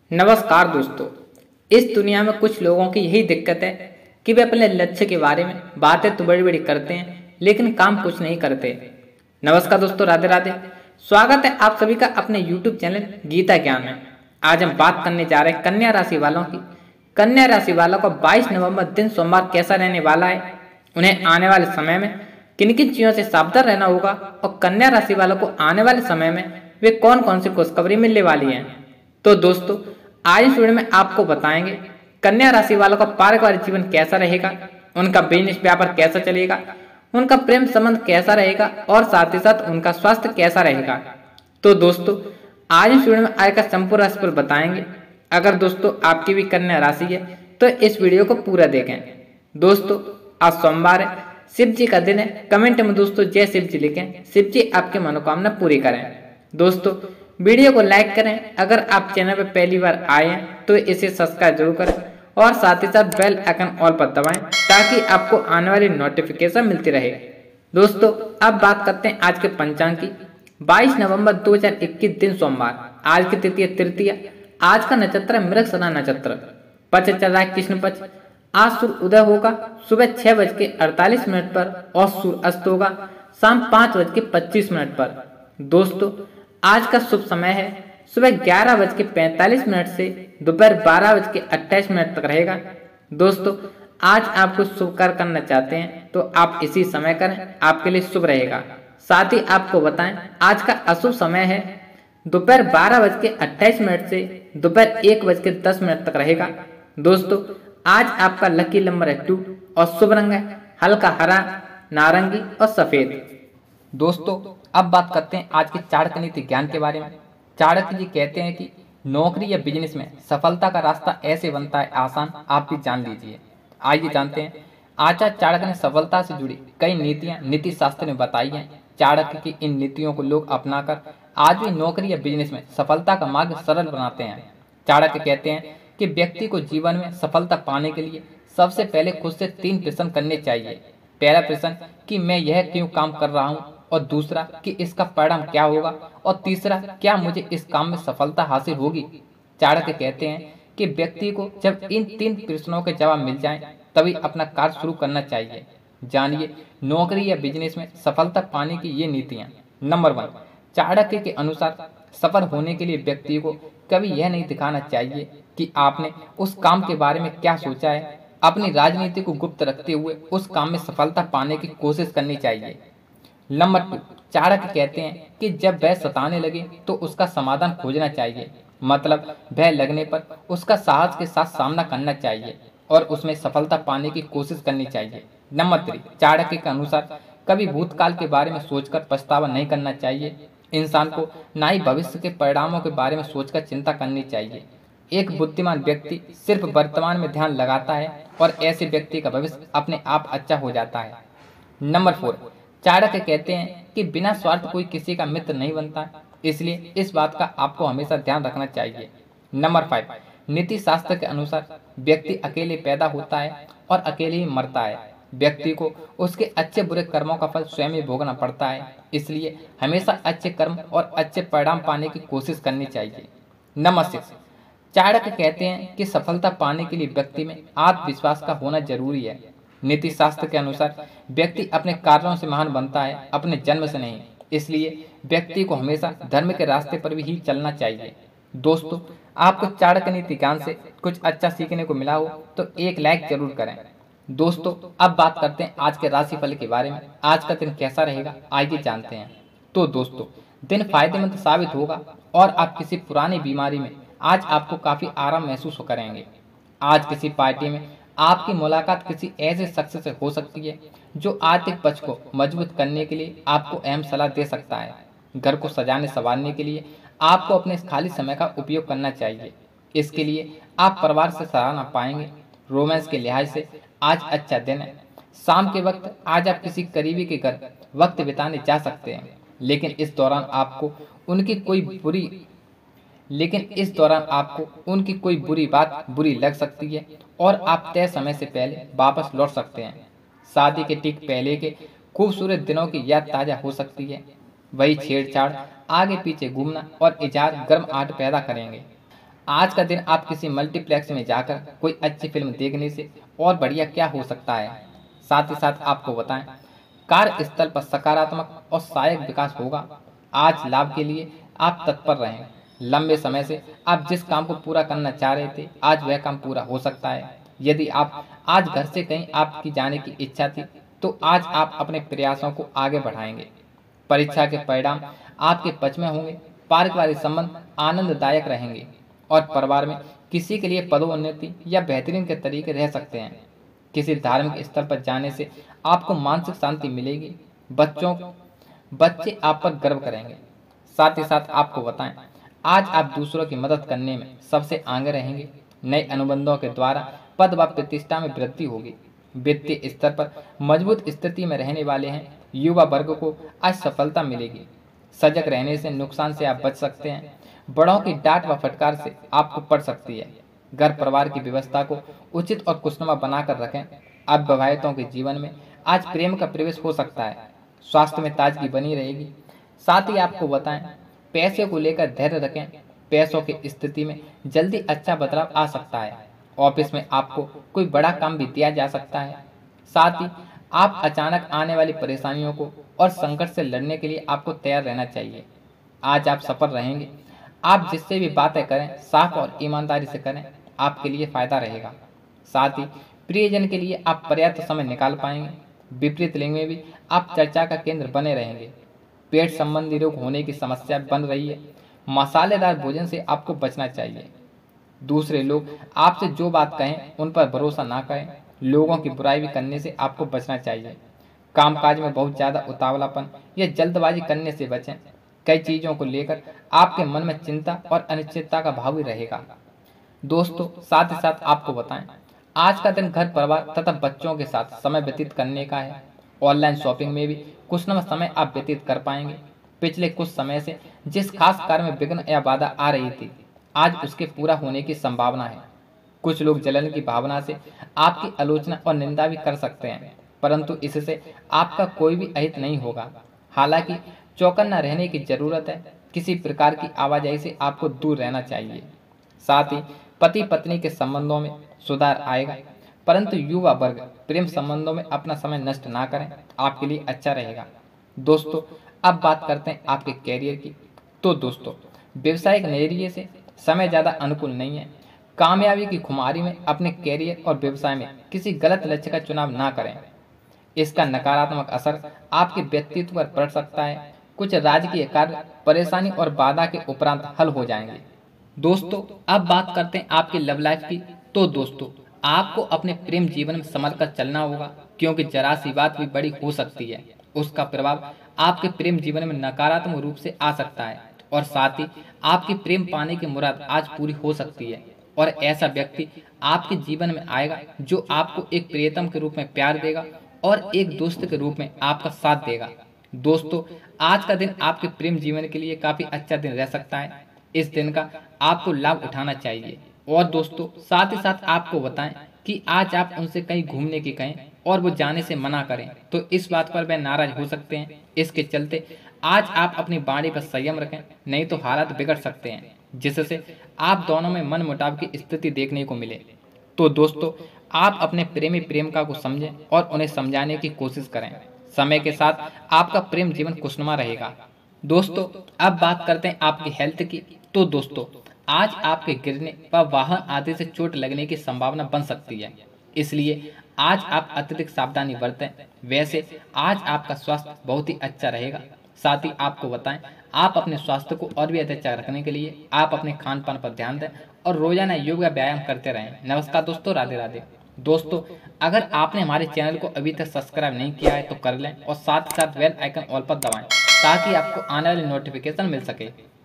नमस्कार दोस्तों। इस दुनिया में कुछ लोगों की यही दिक्कत है कि वे अपने लक्ष्य के बारे में बातें तो बड़ी बड़ी करते हैं लेकिन काम कुछ नहीं करते। नमस्कार दोस्तों, राधे राधे। स्वागत है आप सभी का अपने YouTube चैनल गीता ज्ञान में। आज हम बात करने जा रहे हैं कन्या राशि वालों की। कन्या राशि वालों को 22 नवंबर दिन सोमवार कैसा रहने वाला है, उन्हें आने वाले समय में किन किन चीज़ों से सावधान रहना होगा और कन्या राशि वालों को आने वाले समय में वे कौन कौन सी खुशखबरी मिलने वाली है। तो दोस्तों, आज इस वीडियो में आपको बताएंगे कन्या राशि वालों का पारिवारिक जीवन कैसा रहेगा, उनका बिजनेस व्यापार कैसा चलेगा, उनका प्रेम संबंध कैसा रहेगा और साथ ही साथ उनका स्वास्थ्य कैसा रहेगा। तो दोस्तों, आज इस वीडियो में आय का संपूर्ण राशिफल बताएंगे। अगर दोस्तों आपकी भी कन्या राशि है तो इस वीडियो को पूरा देखें। दोस्तों, आज सोमवार है, शिव जी का दिन है। कमेंट में दोस्तों जय शिव जी लिखें, शिव जी आपकी मनोकामना पूरी करें। दोस्तों, वीडियो को लाइक करें। अगर आप चैनल पर पहली बार आए हैं तो इसे सब्सक्राइब जरूर करें और साथ ही साथ बेल आइकन ऑल पर दबाएं ताकि आपको आने वाली नोटिफिकेशन मिलती रहे। दोस्तों, अब बात करते हैं आज के पंचांग की। 22 नवंबर 2021 दिन सोमवार। आज की तिथि तृतीया। आज का नक्षत्र है मृगशिरा नक्षत्र। पक्ष चल रहा है कृष्ण पक्ष। आज सूर्य उदय होगा सुबह 6:48 पर और सूर्य अस्त होगा शाम 5:25 पर। दोस्तों, आज का शुभ समय है सुबह 11:45 से दोपहर 12:28 तक रहेगा। दोस्तों, आज आप कुछ शुभ कार्य करना चाहते हैं तो आप इसी समय करें, आपके लिए शुभ रहेगा। साथ ही आपको बताएं आज का अशुभ समय है दोपहर 12:28 से दोपहर 1:10 तक रहेगा। दोस्तों, आज आपका लकी नंबर है 2 और शुभ रंग है हल्का हरा, नारंगी और सफेद। दोस्तों, अब बात करते हैं आज के चाणक्य नीति ज्ञान के बारे में। चाणक्य जी कहते हैं कि नौकरी या बिजनेस में सफलता का रास्ता ऐसे बनता है आसान, आप भी जान लीजिए। आइए जानते हैं। आचार्य चाणक्य ने सफलता से जुड़ी कई नीतियां नीति शास्त्र में बताई हैं। चाणक्य की इन नीतियों को लोग अपनाकर आज भी नौकरी या बिजनेस में सफलता का मार्ग सरल बनाते हैं। चाणक्य कहते हैं कि व्यक्ति को जीवन में सफलता पाने के लिए सबसे पहले खुद से 3 प्रश्न करने चाहिए। पहला प्रश्न कि मैं यह क्यों काम कर रहा हूँ, और दूसरा कि इसका परिणाम क्या होगा, और तीसरा क्या मुझे इस काम में सफलता हासिल होगी। चाणक्य कहते हैं कि व्यक्ति को जब इन 3 प्रश्नों के जवाब मिल जाएं, तभी अपना कार्य शुरू करना चाहिए। जानिए नौकरी या बिजनेस में सफलता पाने की ये नीतियां। नंबर 1, चाणक्य के अनुसार सफल होने के लिए व्यक्ति को कभी यह नहीं दिखाना चाहिए कि आपने उस काम के बारे में क्या सोचा है। अपनी राजनीति को गुप्त रखते हुए उस काम में सफलता पाने की कोशिश करनी चाहिए। नंबर 2, चाणक्य कहते हैं कि जब भय सताने लगे तो उसका समाधान खोजना चाहिए, मतलब भय लगने पर उसका साहस के साथ सामना करना चाहिए और उसमें सफलता पाने की कोशिश करनी चाहिए। नंबर 3, चाणक्य के अनुसार कभी भूतकाल के बारे में सोचकर पछतावा नहीं करना चाहिए। इंसान को ना ही भविष्य के परिणामों के बारे में सोचकर चिंता करनी चाहिए। एक बुद्धिमान व्यक्ति सिर्फ वर्तमान में ध्यान लगाता है और ऐसे व्यक्ति का भविष्य अपने आप अच्छा हो जाता है। नंबर 4, चाणक्य कहते हैं कि बिना स्वार्थ कोई किसी का मित्र नहीं बनता, इसलिए इस बात का आपको हमेशा ध्यान रखना चाहिए। नंबर 5, नीति शास्त्र के अनुसार व्यक्ति अकेले पैदा होता है और अकेले ही मरता है। व्यक्ति को उसके अच्छे बुरे कर्मों का फल स्वयं ही भोगना पड़ता है, इसलिए हमेशा अच्छे कर्म और अच्छे परिणाम पाने की कोशिश करनी चाहिए। नंबर 6, चाणक्य कहते हैं कि सफलता पाने के लिए व्यक्ति में आत्मविश्वास का होना जरूरी है। नीति शास्त्र के अनुसार व्यक्ति अपने कार्यों से महान बनता है, अपने जन्म से नहीं, इसलिए व्यक्ति को हमेशा धर्म के रास्ते पर भी ही चलना चाहिए। दोस्तों, आपको चाणक्य नीति ज्ञान से कुछ अच्छा सीखने को मिला हो तो एक लाइक जरूर करें। दोस्तों, अब बात करते हैं आज के राशिफल के बारे में। आज का दिन कैसा रहेगा आइए जानते हैं। तो दोस्तों, दिन फायदेमंद साबित होगा और आप किसी पुरानी बीमारी में आज आपको काफी आराम महसूस करेंगे। आज किसी पार्टी में आपकी मुलाकात किसी ऐसे शख्स से हो सकती है जो आर्थिक पक्ष को मजबूत करने के लिए आपको अहम सलाह दे सकता है। घर को सजाने संवारने के लिए आपको अपने खाली समय का उपयोग करना चाहिए। इसके लिए आप परिवार से सराहना पाएंगे। रोमांस के लिहाज से आज अच्छा दिन है। शाम के वक्त आज आप किसी करीबी के घर वक्त बिताने जा सकते हैं, लेकिन इस दौरान आपको उनकी कोई बुरी बात बुरी लग सकती है और आप तय समय से पहले वापस लौट सकते हैं। शादी के ठीक पहले के खूबसूरत दिनों की याद ताज़ा हो सकती है। वही छेड़छाड़, आगे पीछे घूमना और इजहार गर्म आहट पैदा करेंगे। आज का दिन आप किसी मल्टीप्लेक्स में जाकर कोई अच्छी फिल्म देखने से और बढ़िया क्या हो सकता है। साथ ही साथ आपको बताएं, कार्यस्थल पर सकारात्मक और सहायक विकास होगा। आज लाभ के लिए आप तत्पर रहें। लंबे समय से आप जिस काम को पूरा करना चाह रहे थे, आज वह काम पूरा हो सकता है। यदि आप आज घर से कहीं आपकी जाने की इच्छा थी, तो आज आप अपने प्रयासों को आगे बढ़ाएंगे। परीक्षा के परिणाम आपके पक्ष में होंगे। पारिवारिक संबंध आनंददायक रहेंगे और परिवार में किसी के लिए पदोन्नति या बेहतरीन के तरीके रह सकते हैं। किसी धार्मिक स्थल पर जाने से आपको मानसिक शांति मिलेगी। बच्चे आप पर गर्व करेंगे। साथ ही साथ आपको बताएं, आज आप दूसरों की मदद करने में सबसे आगे रहेंगे। नए अनुबंधों के द्वारा पद व प्रतिष्ठा में वृद्धि होगी। वित्तीय स्तर पर मजबूत स्थिति में रहने वाले हैं। युवा वर्ग को आज सफलता मिलेगी। सजग रहने से नुकसान से आप बच सकते हैं। बड़ों की डांट व फटकार से आपको पड़ सकती है। घर परिवार की व्यवस्था को उचित और खुशनुमा बनाकर रखें। अविवाहितों के जीवन में आज प्रेम का प्रवेश हो सकता है। स्वास्थ्य में ताजगी बनी रहेगी। साथ ही आपको बताएं, पैसे को लेकर धैर्य रखें। पैसों की स्थिति में जल्दी अच्छा बदलाव आ सकता है। ऑफिस में आपको कोई बड़ा काम भी दिया जा सकता है। साथ ही आप अचानक आने वाली परेशानियों को और संकट से लड़ने के लिए आपको तैयार रहना चाहिए। आज आप सफल रहेंगे। आप जिससे भी बातें करें, साफ और ईमानदारी से करें, आपके लिए फायदा रहेगा। साथ ही प्रियजन के लिए आप पर्याप्त समय निकाल पाएंगे। विपरीत लिंग में भी आप चर्चा का केंद्र बने रहेंगे। पेट संबंधी रोग होने की समस्या बन रही है। मसालेदार भोजन से आपको बचना चाहिए। दूसरे लोग आपसे जो बात कहें उन पर भरोसा ना करें। लोगों की बुराई भी करने से आपको बचना चाहिए। कामकाज में बहुत ज़्यादा उतावलापन या जल्दबाजी करने से बचें। कई चीज़ों को लेकर आपके मन में चिंता और अनिश्चितता का भाव भी रहेगा। दोस्तों, साथ ही साथ आपको बताएं, आज का दिन घर परिवार तथा बच्चों के साथ समय व्यतीत करने का है। ऑनलाइन शॉपिंग में भी कुछ न समय आप व्यतीत कर पाएंगे। पिछले कुछ समय से जिस खास कार्य में विघ्न या बाधा आ रही थी, आज उसके पूरा होने की संभावना है। कुछ लोग जलन की भावना से आपकी आलोचना और निंदा भी कर सकते हैं, परंतु इससे आपका कोई भी अहित नहीं होगा। हालांकि चौकन्ना रहने की जरूरत है। किसी प्रकार की आवाजाही से आपको दूर रहना चाहिए। साथ ही पति पत्नी के संबंधों में सुधार आएगा, परंतु युवा वर्ग प्रेम संबंधों में अपना समय नष्ट ना करें, आपके लिए अच्छा रहेगा। दोस्तों, अब बात करते हैं आपके कैरियर की। तो दोस्तों, व्यवसायिक नजरिए से समय ज़्यादा अनुकूल नहीं है। कामयाबी की खुमारी में अपने कैरियर और व्यवसाय में किसी गलत लक्ष्य का चुनाव ना करें। इसका नकारात्मक असर आपके व्यक्तित्व पर पड़ सकता है। कुछ राजकीय कार्य परेशानी और बाधा के उपरांत हल हो जाएंगे। दोस्तों, अब बात करते हैं आपके लव लाइफ की। तो दोस्तों, आपको अपने प्रेम जीवन में संभल कर चलना होगा, क्योंकि जरा सी बात भी बड़ी हो सकती है। उसका प्रभाव आपके प्रेम जीवन में नकारात्मक रूप से आ सकता है और साथ ही आपकी प्रेम पाने की मुराद आज पूरी हो सकती है। और ऐसा व्यक्ति आपके जीवन में आएगा जो आपको एक प्रियतम के रूप में प्यार देगा और एक दोस्त के रूप में आपका साथ देगा। दोस्तों, आज का दिन आपके प्रेम जीवन के लिए काफी अच्छा दिन रह सकता है। इस दिन का आपको लाभ उठाना चाहिए। और दोस्तों, साथ ही साथ आपको बताएं कि आज आप उनसे कहीं घूमने की कहें और वो जाने से मना करें, तो इस बात पर वह नाराज हो सकते हैं। इसके चलते आज आप अपनी वाणी पर संयम रखें, नहीं तो हालात बिगड़ सकते हैं, जिससे आप दोनों में मनमुटाव की स्थिति देखने को मिले। तो दोस्तों, आप अपने प्रेमी प्रेमिका को समझें और उन्हें समझाने की कोशिश करें। समय के साथ आपका प्रेम जीवन खुशनुमा रहेगा। दोस्तों, अब बात करते हैं आपकी हेल्थ की। तो दोस्तों, आज आपके गिरने व वाहन आदि से चोट लगने की संभावना बन सकती है, इसलिए आज आप अत्यधिक सावधानी बरतें। वैसे आज आपका स्वास्थ्य बहुत ही अच्छा रहेगा। साथ ही आपको बताएं, आप अपने स्वास्थ्य को और भी अच्छा रखने के लिए आप अपने खान पान पर ध्यान दें और रोजाना योग या व्यायाम करते रहें। नमस्कार दोस्तों, राधे राधे। दोस्तों, अगर आपने हमारे चैनल को अभी तक सब्सक्राइब नहीं किया है तो कर लें और साथ ही साथ बेल आइकन ऑल पर दबाएं, ताकि आपको आने वाली नोटिफिकेशन मिल सके।